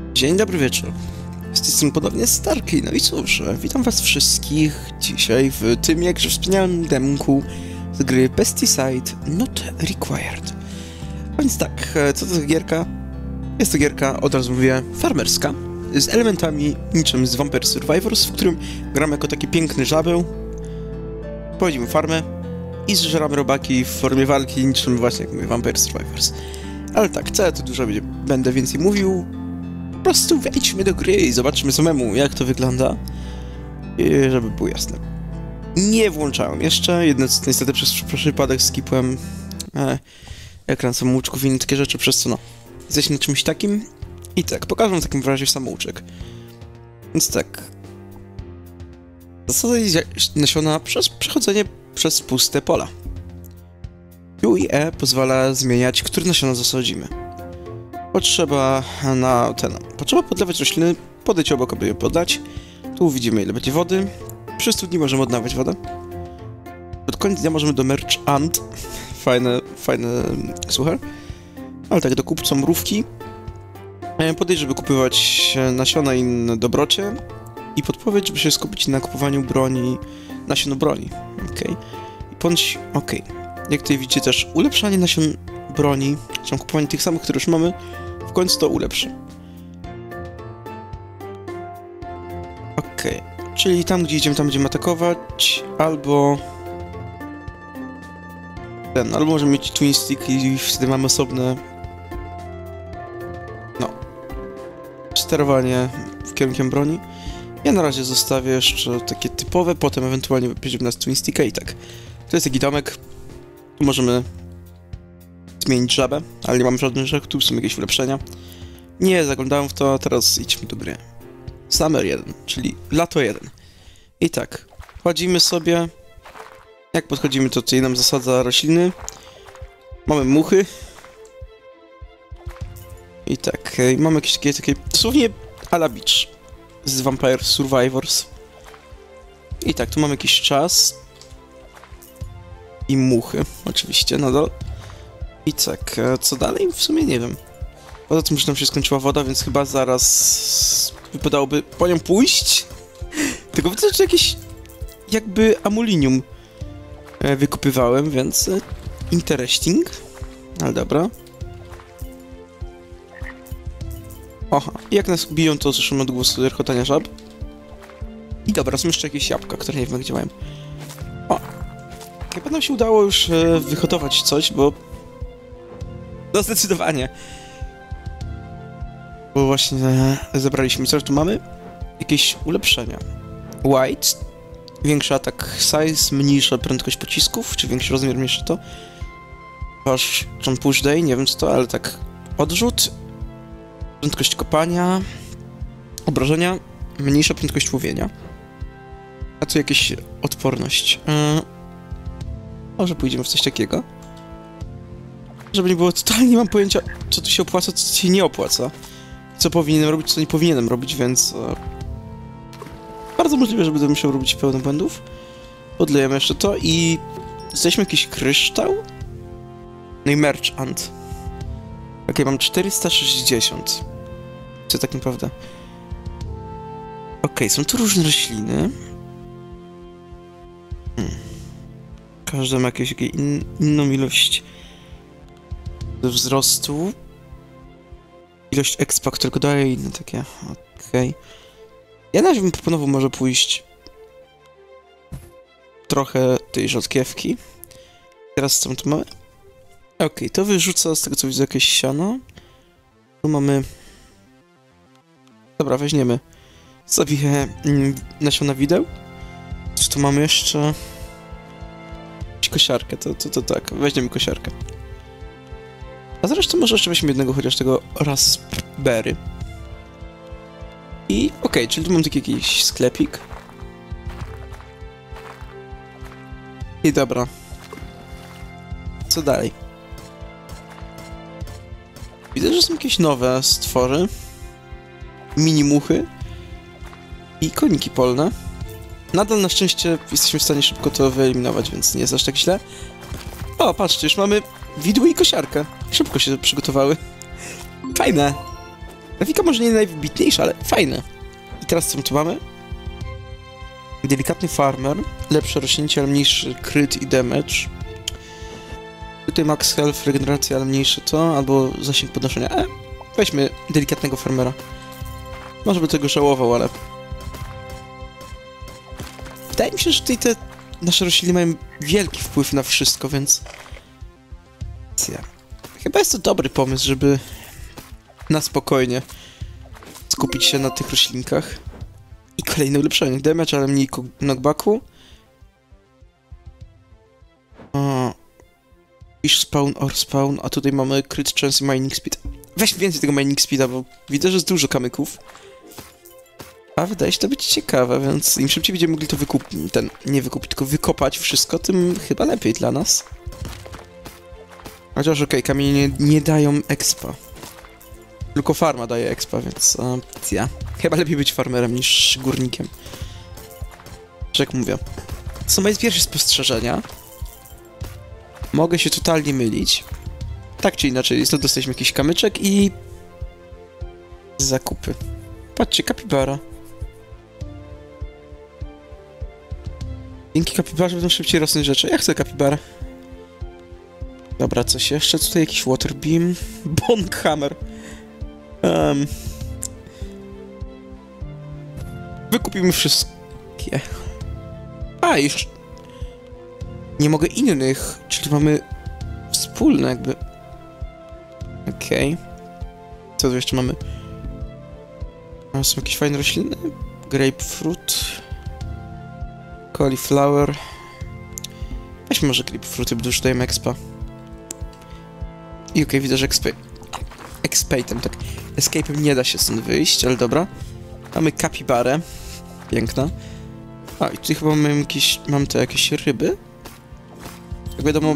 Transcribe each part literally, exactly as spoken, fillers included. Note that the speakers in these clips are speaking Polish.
Dzień dobry wieczór. Z tej strony ponownie Starki, no i cóż, witam was wszystkich dzisiaj w tym jakże wspaniałym demku z gry Pesticide Not Required. A więc tak, co to za gierka? Jest to gierka, od razu mówię, farmerska, z elementami niczym z Vampire Survivors, w którym gramy jako taki piękny żabeł, prowadzimy farmę i zżeramy robaki w formie walki, niczym właśnie jak mówię, Vampire Survivors. Ale tak, co ja tu dużo będę więcej mówił, po prostu wejdźmy do gry i zobaczmy samemu, jak to wygląda, i żeby było jasne. Nie włączałem jeszcze, jedno, niestety przez przypadek skipłem e, ekran samouczków i inne takie rzeczy, przez co no, jesteśmy na czymś takim. I tak, pokażę w takim razie samouczek. Więc tak. Zasada nasiona przez przechodzenie przez puste pola. Q i E pozwala zmieniać, które nasiona zasadzimy. Potrzeba na ten. Potrzeba podlewać rośliny, podejść obok, aby je podlać. Tu widzimy, ile będzie wody. Przez studni możemy odnawiać wodę. Pod koniec dnia możemy do merchant. Fajne, fajne słuchaj. Ale tak, do kupca mrówki. Podejść, żeby kupować nasiona i inne dobrocie. I podpowiedź, żeby się skupić na kupowaniu broni, nasion broni. Okej. I bądź, okej. Jak tutaj widzicie też ulepszanie nasion broni, czy kupowanie tych samych, które już mamy, w końcu to ulepszy. Okej. Czyli tam, gdzie idziemy, tam będziemy atakować, albo... Ten, albo możemy mieć twin stick i wtedy mamy osobne... No... sterowanie w kierunkiem broni. Ja na razie zostawię jeszcze takie typowe, potem ewentualnie będziemy na twin sticka i tak. To jest taki domek. Tu możemy zmienić żabę, ale nie mamy żadnych rzeczy, tu są jakieś ulepszenia. Nie zaglądałem w to, teraz idźmy do gry. Summer jeden, czyli lato jeden. I tak, chodzimy sobie. Jak podchodzimy, to tutaj nam zasadza rośliny. Mamy muchy. I tak, mamy jakieś takie, takie dosłownie a la Beach z Vampire Survivors. I tak, tu mamy jakiś czas. I muchy, oczywiście, nadal. I tak, co dalej? W sumie nie wiem. Poza tym, że nam się skończyła woda, więc chyba zaraz wypadałoby po nią pójść. Tylko widzę, że jakieś jakby amulinium wykupywałem, więc interesting. Ale dobra. Oha, jak nas biją, to słyszymy odgłos rechotania żab. I dobra, są jeszcze jakieś jabłka, które nie wiem, gdzie mają. O! Chyba nam się udało już e, wyhotować coś, bo... No zdecydowanie. Bo właśnie e, zebraliśmy. Co tu mamy? Jakieś ulepszenia. White. Większy atak size, mniejsza prędkość pocisków, czy większy rozmiar, mniejszy to. Aż push day, nie wiem co to, ale tak. Odrzut. Prędkość kopania. Obrażenia. Mniejsza prędkość łowienia. A tu jakieś odporność. Yy... Może pójdziemy w coś takiego. Żeby nie było, totalnie nie mam pojęcia, co tu się opłaca, co tu się nie opłaca. Co powinienem robić, co nie powinienem robić, więc... E... Bardzo możliwe, że będę musiał robić pełno błędów. Podlejemy jeszcze to i... Znaleźliśmy jakiś kryształ? No i merchant. Ok, mam czterysta sześćdziesiąt. Co tak naprawdę? Ok, są tu różne rośliny. Hmm. Każda ma jakąś in, inną ilość wzrostu. Ilość expa, którego daje inne takie. Okej. Okay. Ja na razie bym proponował może pójść trochę tej rzodkiewki. Teraz co tu mamy? Okej, okay, to wyrzuca z tego co widzę jakieś siano. Tu mamy... Dobra, weźmiemy sobie mm, nasiona wideł. Co tu mamy jeszcze? Kosiarkę, to, to, to tak, weźmiemy kosiarkę. A zresztą może jeszcze weźmy jednego chociaż tego raspberry. I okej, okay, czyli tu mam taki jakiś sklepik. I dobra. Co dalej? Widzę, że są jakieś nowe stwory. Mini muchy. I koniki polne. Nadal na szczęście jesteśmy w stanie szybko to wyeliminować, więc nie jest aż tak źle. O, patrzcie, już mamy widły i kosiarkę. Szybko się przygotowały. Fajne. Grafika może nie najwybitniejsza, ale fajne. I teraz co my tu mamy? Delikatny farmer, lepsze rośnięcie, ale mniejszy crit i damage. Tutaj max health, regeneracja, ale mniejsze to, albo zasięg podnoszenia. E, weźmy delikatnego farmera. Może by tego żałował, ale... Wydaje mi się, że tutaj te nasze rośliny mają wielki wpływ na wszystko, więc... Chyba jest to dobry pomysł, żeby na spokojnie skupić się na tych roślinkach. I kolejne ulepszenie. Damage, ale mniej knockbacku. O. Fish spawn or spawn, a tutaj mamy crit chance i mining speed. Weź więcej tego mining speeda, bo widzę, że jest dużo kamyków. A wydaje się to być ciekawe, więc im szybciej będziemy mogli to wykupić, ten, nie wykupić, tylko wykopać wszystko, tym chyba lepiej dla nas. Chociaż okej, okay, kamienie nie, nie dają expa. Tylko farma daje expa, więc uh, ja. Chyba lepiej być farmerem niż górnikiem. Że jak mówię. To są moje pierwsze spostrzeżenia. Mogę się totalnie mylić. Tak czy inaczej, to dostaliśmy jakiś kamyczek i... zakupy. Patrzcie, kapibara. Dzięki kapibarze będą szybciej rosnąć rzeczy. Ja chcę kapibarę. Dobra, coś jeszcze? Tutaj jakiś water beam. Bone hammer. Um. Wykupimy wszystkie. A, już... Nie mogę innych, czyli mamy wspólne jakby... Okej. Okay. Co tu jeszcze mamy? A, są jakieś fajne rośliny? Grapefruit. Cauliflower. Weźmy może grapefruity, bo już dajemy expa. I okej, okay, widzę, że expa... Expatem, tak. Escape'em nie da się stąd wyjść, ale dobra. Mamy kapibarę. Piękna. A, i tutaj chyba mamy jakieś... Mam tu jakieś ryby? Jak wiadomo...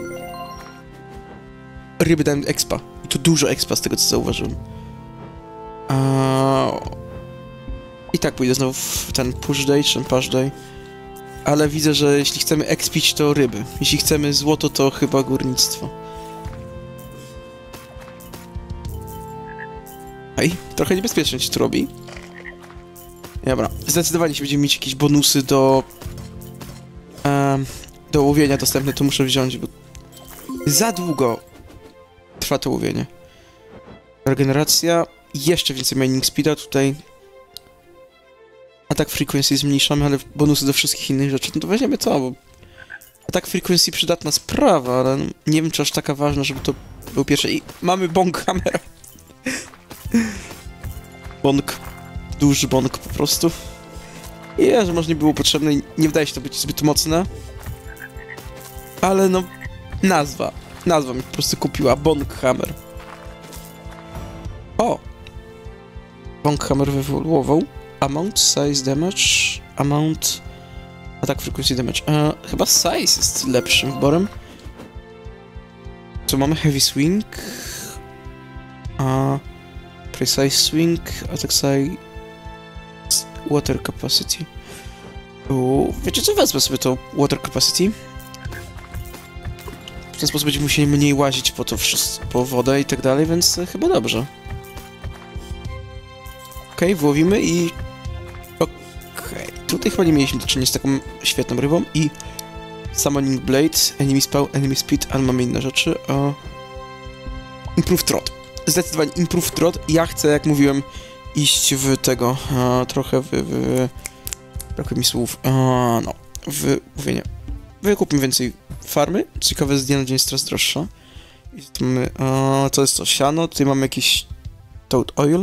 Ryby dają expa. I to dużo expa z tego, co zauważyłem. A... I tak pójdę znowu w ten push day, czy push day. Ale widzę, że jeśli chcemy expić, to ryby. Jeśli chcemy złoto, to chyba górnictwo. Ej, trochę niebezpiecznie ci to robi. Dobra, zdecydowanie jeśli będziemy mieć jakieś bonusy do... Um, do łowienia dostępne, to muszę wziąć, bo... Za długo trwa to łowienie. Regeneracja, jeszcze więcej mining speeda tutaj. Attack frequency zmniejszamy, ale bonusy do wszystkich innych rzeczy, no to weźmiemy to, bo... Attack frequency przydatna sprawa, ale nie wiem, czy aż taka ważna, żeby to był pierwszy. I mamy bong hammera. Bong. Duży bong po prostu. I ja, że może nie było potrzebne i nie wydaje się to być zbyt mocne. Ale no... Nazwa. Nazwa mi po prostu kupiła. Bong hammer. O! Bong hammer wyewoluował. Amount, size, damage... Amount... Attack frequency, damage. E, chyba size jest lepszym wyborem. Co mamy? Heavy swing... A... Precise swing, attack size... Water capacity. Uuu, wiecie co? Wezmę sobie to water capacity. W ten sposób będziemy musieli mniej łazić po to wszystko, po wodę i tak dalej, więc chyba dobrze. Okej, okay, wyłowimy i... Okej, okay. Tutaj chyba nie mieliśmy do czynienia z taką świetną rybą i... Summoning Blade, Enemy Spell, Enemy Speed, ale mamy inne rzeczy. Uh... Improve Trot. Zdecydowanie Improve Trot. Ja chcę, jak mówiłem, iść w tego, uh, trochę w... w... Brakuje mi słów. Uh, no, w łowienie. Wykupmy więcej farmy. Ciekawe, z dnia na dzień jest coraz droższa. I tu mamy... Uh, to jest to siano. Tutaj mamy jakiś... Toad Oil.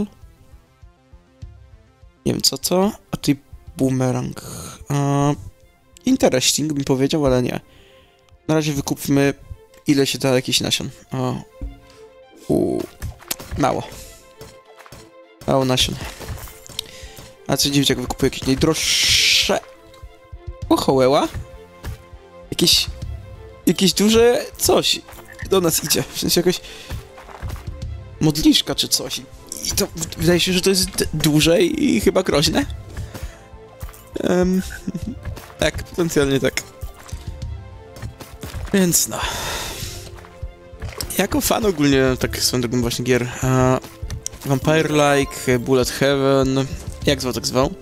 Nie wiem co to. A tutaj boomerang. Uh, interesting bym powiedział, ale nie. Na razie wykupmy ile się da jakichś nasion. Uh, uh, mało. Mało nasion. A co dziwić, jak wykupuję jakieś najdroższe... Ohołeła? Jakieś... Jakieś duże coś do nas idzie. W sensie jakaś... Modliszka czy coś. I to wydaje się, że to jest duże i chyba groźne. Um, tak, potencjalnie tak. Więc no. Jako fan ogólnie, tak swoją drogą właśnie gier, uh, Vampire-like, Bullet Heaven... Jak zwał, tak zwał?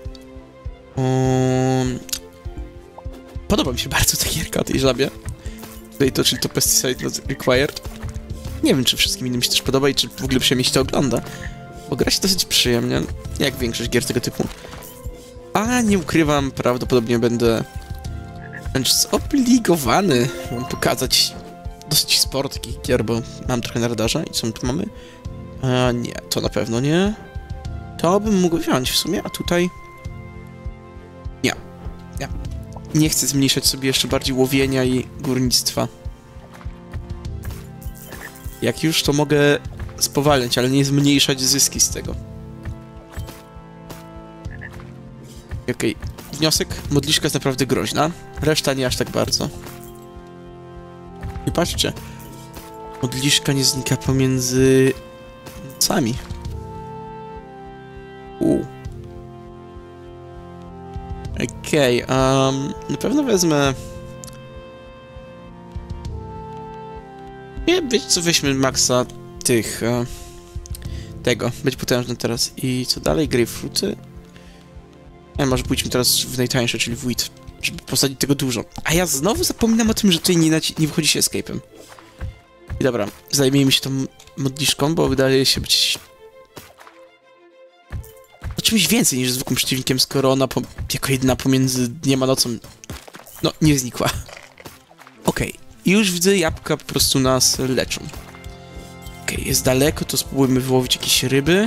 Um, podoba mi się bardzo ta gierka o tej żabie. Tutaj to, czyli to Pesticide Not Required. Nie wiem, czy wszystkim innym się też podoba i czy w ogóle przyjemnie się to ogląda. Bo gra się dosyć przyjemnie, jak większość gier tego typu. A nie ukrywam, prawdopodobnie będę wręcz zobligowany wam pokazać dosyć sporo takich gier, bo mam trochę na radarze. I co my tu mamy? A nie, to na pewno nie. To bym mógł wziąć w sumie, a tutaj... Nie, nie. Nie chcę zmniejszać sobie jeszcze bardziej łowienia i górnictwa. Jak już, to mogę spowalniać, ale nie zmniejszać zyski z tego. Okej, okay. Wniosek. Modliszka jest naprawdę groźna. Reszta nie aż tak bardzo. I patrzcie. Modliszka nie znika pomiędzy... nocami. Uuu. Okej, okay, um, na pewno wezmę... Nie, wiecie co, weźmy maksa tych... Uh, tego, być potężny teraz. I co dalej? Grapefruity? Nie, może pójdźmy teraz w najtańsze, czyli w wheat, żeby posadzić tego dużo. A ja znowu zapominam o tym, że tutaj nie, nie wychodzi się escape'em. I dobra, zajmijmy się tą modliszką, bo wydaje się być... o czymś więcej niż zwykłym przeciwnikiem, skoro ona po, jako jedyna pomiędzy dniem a nocą... no, nie znikła. Okej, okay. Już widzę, jabłka po prostu nas leczą. Okej, okay, jest daleko, to spróbujmy wyłowić jakieś ryby.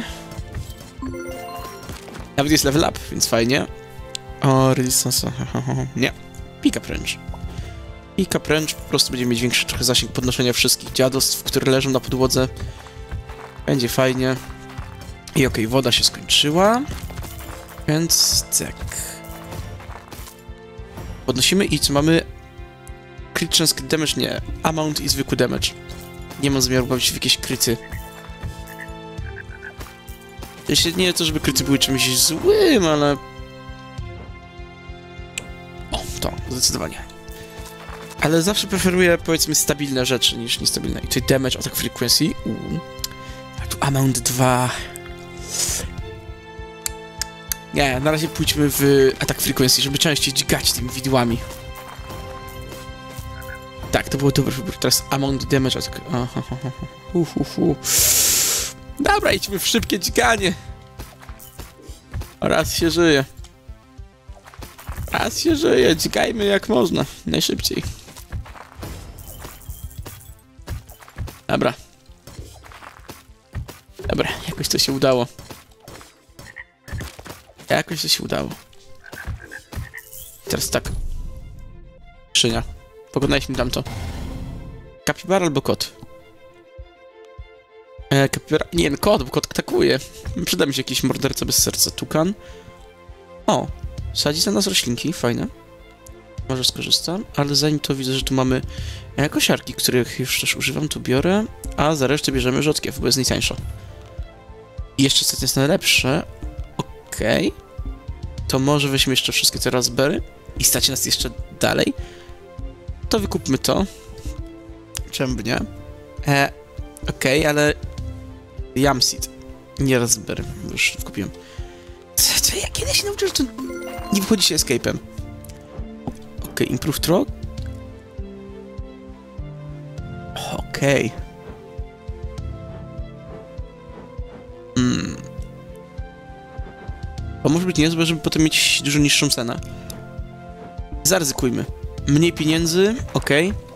Nawet jest level up, więc fajnie. O, resistance... nie. Pick up wręcz. Pick up wręcz po prostu będzie mieć większy trochę zasięg podnoszenia wszystkich dziadostw, które leżą na podłodze. Będzie fajnie. I okej, okay, woda się skończyła. Więc tak. Podnosimy i co mamy? Crit chance, crit damage? Nie. Amount i zwykły damage. Nie mam zamiaru bawić się w jakieś kryty. Jeśli nie to, żeby kryty były czymś złym, ale... O, to, zdecydowanie. Ale zawsze preferuję, powiedzmy, stabilne rzeczy niż niestabilne. I tutaj damage, attack frequency. Uuu. A tu amount dwa. Nie, na razie pójdźmy w attack frequency, żeby częściej dźgać tymi widłami. Tak, to było dobry wybór. Teraz amount damage, attack... Uf, uf, uf. Dobra, idźmy w szybkie dźganie. Raz się żyje. Raz się żyje, dźgajmy jak można. Najszybciej. Dobra. Dobra, jakoś to się udało. Jakoś to się udało. Teraz tak. Skrzynia. Pokonaliśmy tamto. Kapibara albo kot? E, kapibara... Nie, no kot, bo kot atakuje. Przyda mi się jakiś morderca bez serca. Tukan. O, sadzi za nas roślinki, fajne. Może skorzystam, ale zanim to widzę, że tu mamy e, kosiarki, których już też używam, tu biorę, a za resztę bierzemy rzodkiew, bo jest najtańsza. I jeszcze co jest najlepsze. Okej. Okay. To może weźmy jeszcze wszystkie te raspberry i stać nas jeszcze dalej. To wykupmy to. Czemu by nie? E, Okej, okay, ale... Yamseed. Nie raspberry, już kupiłem. Co, co ja kiedyś się nauczyłem, że to nie wychodzi się escape'em. Okej, okay, improve throw. Okej. Okay. Hmm. To może być niezłe, żeby potem mieć dużo niższą cenę. Zaryzykujmy. Mniej pieniędzy, okej. Okay.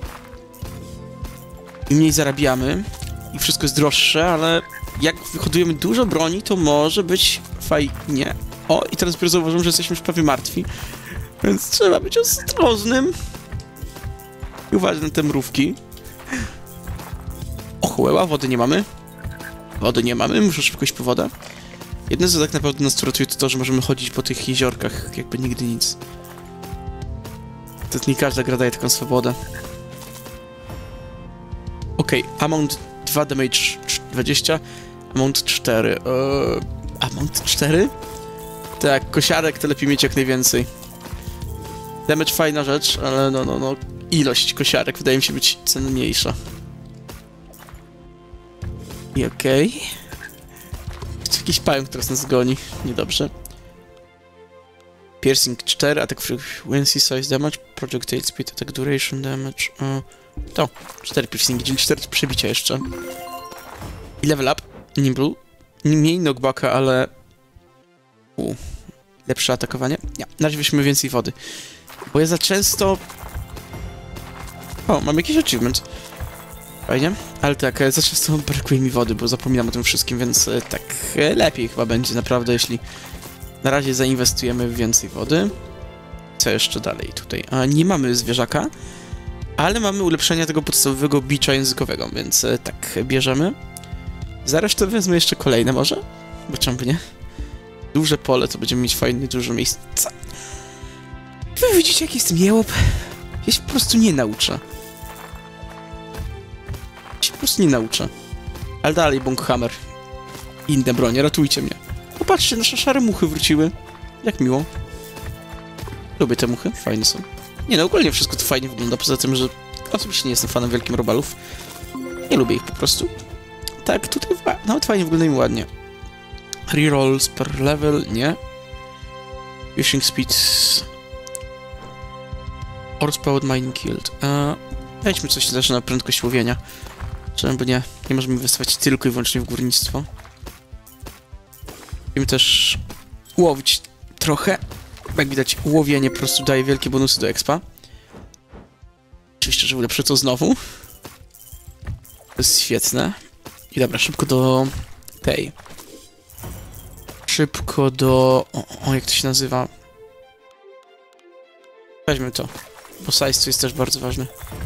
I mniej zarabiamy. I wszystko jest droższe, ale jak wyhodujemy dużo broni, to może być fajnie. O, i teraz dopiero zauważyłem, że jesteśmy już prawie martwi. Więc trzeba być ostrożnym. I uważać na te mrówki. O, chołeła, wody nie mamy. Wody nie mamy, muszę szybko iść po wodę. Jedne co tak naprawdę nas uratuje, to to, że możemy chodzić po tych jeziorkach, jakby nigdy nic. To nie każda gra daje taką swobodę. Okej, okay, amount dwa, damage dwadzieścia, amount cztery. Eee, amount cztery? Tak, kosiarek to lepiej mieć jak najwięcej. Damage fajna rzecz, ale no, no, no, ilość kosiarek wydaje mi się być cenniejsza. I okej. Okay. Jakiś pająk, który nas goni. Niedobrze. Piercing cztery, attack frequency, size damage, projectile speed, attack duration damage. O, to, cztery piercingi, czyli cztery przebicia jeszcze. I level up, nimble. Mniej knockbacka, ale... U, lepsze atakowanie. Nie, na razie weźmy więcej wody. Bo ja za często... O, mam jakiś achievement. Fajnie, ale tak, za często brakuje mi wody, bo zapominam o tym wszystkim, więc tak lepiej chyba będzie naprawdę, jeśli na razie zainwestujemy w więcej wody. Co jeszcze dalej tutaj? A, nie mamy zwierzaka, ale mamy ulepszenie tego podstawowego bicza językowego, więc tak, bierzemy. Za resztę wezmę jeszcze kolejne może? Bo czemu by nie? Duże pole, to będziemy mieć fajnie dużo miejsca. Wy widzicie, jaki jest jełop? Ja się po prostu nie nauczę. Ja się po prostu nie nauczę. Ale dalej, Bonghammer. Inne bronie, ratujcie mnie. Popatrzcie, nasze szare muchy wróciły. Jak miło. Lubię te muchy, fajne są. Nie no, ogólnie wszystko to fajnie wygląda, poza tym, że osobiście nie jestem fanem wielkim robalów. Nie lubię ich po prostu. Tak, tutaj nawet fajnie wyglądają ładnie. Rerolls per level, nie. Fishing speed. Horsepower mining killed. Eee, wejdźmy coś też na prędkość łowienia. Czemu by nie? Nie możemy inwestować tylko i wyłącznie w górnictwo. Musimy też łowić trochę. Jak widać, łowienie po prostu daje wielkie bonusy do expa. Oczywiście, że ulepszę to znowu. To jest świetne. I dobra, szybko do tej. Szybko do... O, o, jak to się nazywa? Weźmy to, bo size to jest też bardzo ważny.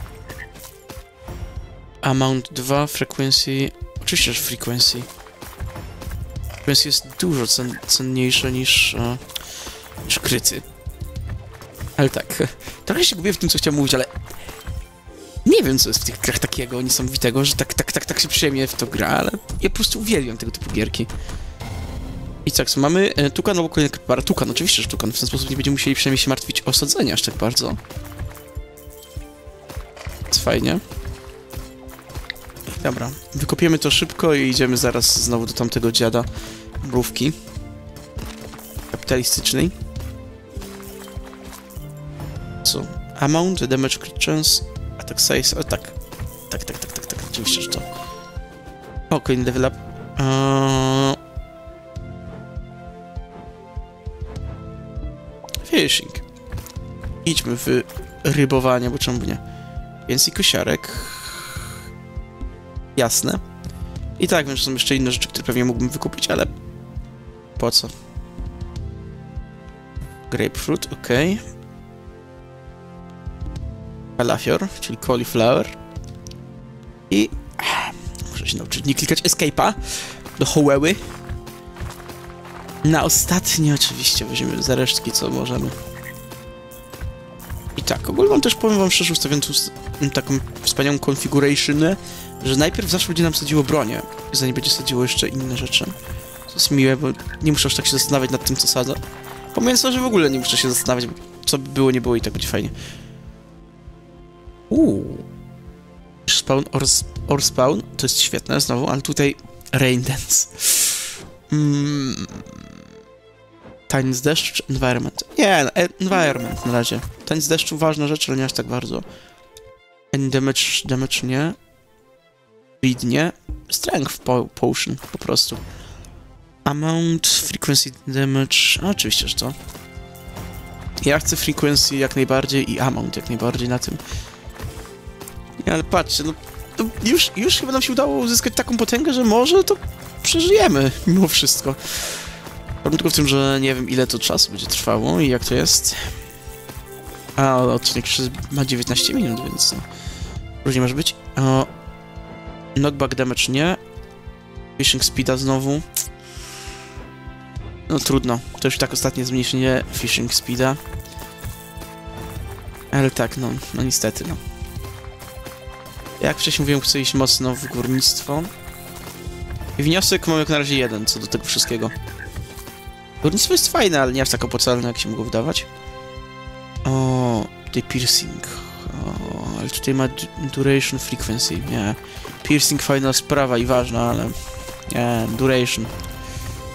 Amount dwa, frequency... Oczywiście, że frequency. Frequency jest dużo cen cenniejsze niż... Uh, niż kryty. Ale tak, trochę się gubię w tym, co chciałem mówić, ale... Nie wiem, co jest w tych grach takiego niesamowitego, że tak, tak, tak, tak się przyjemnie w to gra, ale ja po prostu uwielbiam tego typu gierki. I tak, co mamy? E, tukan albo kolejny kapara. Tukan, oczywiście, że tukan. W ten sposób nie będziemy musieli przynajmniej się martwić o sadzenie aż tak bardzo. Jest fajnie. Dobra, wykopiemy to szybko i idziemy zaraz znowu do tamtego dziada mrówki kapitalistycznej. Co? Amount, damage, crit chance, attack size, o tak. Tak, tak, tak, tak, tak, oczywiście, że to. O, kolejny level up. Eee... Fishing. Idźmy w rybowanie, bo czemu nie? Więc i kosiarek. Jasne. I tak, wiem, że są jeszcze inne rzeczy, które pewnie mógłbym wykupić, ale... Po co? Grapefruit, okej. Okay. Calafior, czyli cauliflower. I... Muszę się nauczyć nie klikać escape'a do hołeły. Na ostatnie oczywiście weźmiemy za resztki, co możemy. I tak, ogólnie wam też powiem wam szczerze, ustawiam tu taką wspaniałą configurationę, że najpierw zawsze będzie nam sadziło bronię, zanim będzie sadziło jeszcze inne rzeczy. To jest miłe, bo nie muszę aż tak się zastanawiać nad tym, co sadza. Pomijając to, że w ogóle nie muszę się zastanawiać, bo co by było, nie było i tak będzie fajnie. Uuu. Spawn or, or spawn, to jest świetne znowu, ale tutaj Rain Dance. Mm. Tańc deszcz, environment. Nie, no, environment na razie. Tańc deszczu, ważna rzecz, ale nie aż tak bardzo. Any damage, damage nie. Speed nie. Strength po potion, po prostu. Amount, frequency damage, a, oczywiście, że to. Ja chcę frequency jak najbardziej i amount jak najbardziej na tym. Nie, ale patrzcie, no, to już, już chyba nam się udało uzyskać taką potęgę, że może to przeżyjemy mimo wszystko. Problem tylko w tym, że nie wiem, ile to czasu będzie trwało i jak to jest. A odcinek ma dziewiętnaście minut, więc no, różnie może być. O, knockback damage nie. Fishing speeda znowu. No trudno, to już tak ostatnie zmniejszenie fishing speeda. Ale tak, no, no niestety, no. Jak wcześniej mówiłem, chcę iść mocno w górnictwo. I wniosek mam jak na razie jeden co do tego wszystkiego. Górnictwo jest fajne, ale nie aż tak opłacalne, jak się mogło wydawać. O, tutaj piercing. O, ale tutaj ma duration frequency. Nie. Piercing fajna sprawa i ważna, ale... Nie, duration.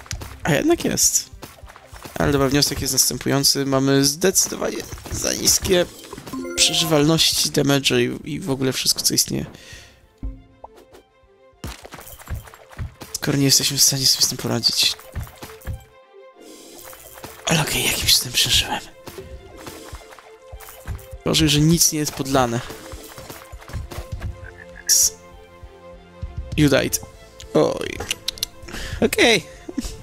A jednak jest. Ale dobra, wniosek jest następujący. Mamy zdecydowanie za niskie przeżywalności, damage i, i w ogóle wszystko, co istnieje. Skoro nie jesteśmy w stanie sobie z tym poradzić. Ale okej, okay, jakimś z tym przeżyłem. Gorzej, że nic nie jest podlane. You died. Oj. Okej. Okay.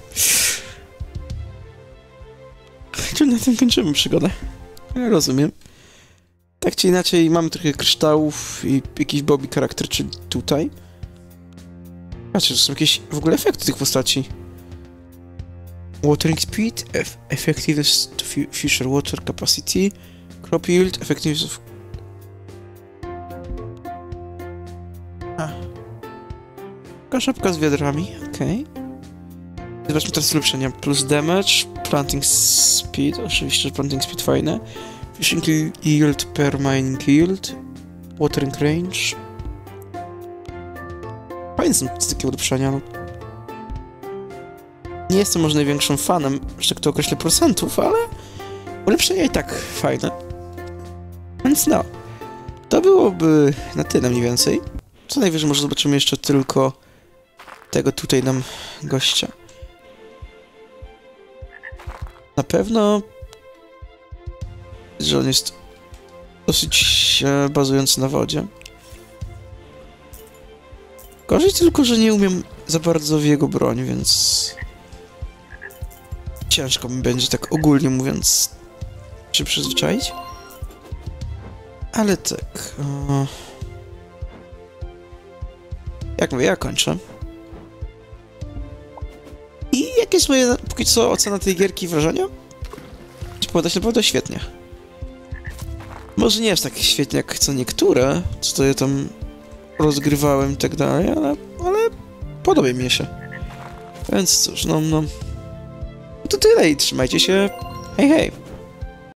Czyli na tym kończymy przygodę. Ja rozumiem. Tak czy inaczej, mamy trochę kryształów i jakiś Bobby charakter, czyli tutaj. Patrzcie, to są jakieś w ogóle efekty tych postaci. Watering speed, eff effectiveness to future water capacity, crop yield, effectiveness of... A. Taka szapka z wiadrami, okej. Okay. Zobaczmy teraz ulepszenia. Plus damage, planting speed, oczywiście planting speed fajne. Fishing yield per mining yield. Watering range. Fajne są takie ulepszenia, no. Nie jestem może największym fanem, że kto określa procentów, ale ulepszenia i tak fajne. Więc no, to byłoby na tyle mniej więcej. Co najwyżej może zobaczymy jeszcze tylko tego tutaj nam gościa. Na pewno, że on jest dosyć e, bazujący na wodzie. Gorzej tylko, że nie umiem za bardzo w jego broń, więc ciężko mi będzie, tak ogólnie mówiąc, się przyzwyczaić. Ale tak... O... Jak mówię, ja kończę. I jakie jest moje, póki co, ocena tej gierki i wrażenia? Chcę powiedzieć, naprawdę świetnie. Może nie jest tak świetnie jak co niektóre, co to ja tam rozgrywałem i tak dalej, ale, ale podoba mi się. Więc cóż, no, no. To tyle i trzymajcie się. Hej, hej.